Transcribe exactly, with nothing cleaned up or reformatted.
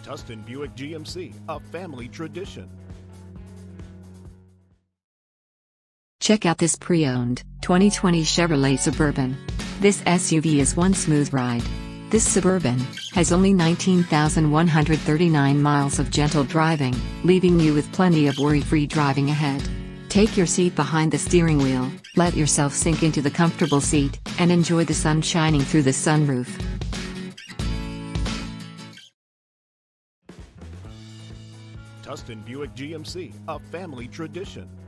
Tustin Buick G M C, a family tradition. Check out this pre-owned twenty twenty Chevrolet Suburban. This S U V is one smooth ride. This Suburban has only nineteen thousand one hundred thirty-nine miles of gentle driving, leaving you with plenty of worry-free driving ahead. Take your seat behind the steering wheel, let yourself sink into the comfortable seat, and enjoy the sun shining through the sunroof. Tustin Buick G M C, a family tradition.